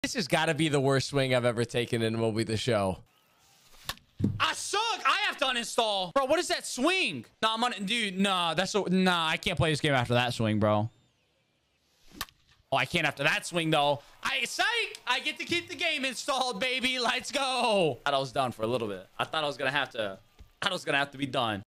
This has got to be the worst swing I've ever taken in MLB The Show. I suck. I have to uninstall. Bro, what is that swing? Nah, I'm on it. Dude, nah, that's so... Nah, I can't play this game after that swing, bro. Oh, I can't after that swing, though. Psych! I get to keep the game installed, baby. Let's go. I thought I was done for a little bit. I thought I was going to have to be done.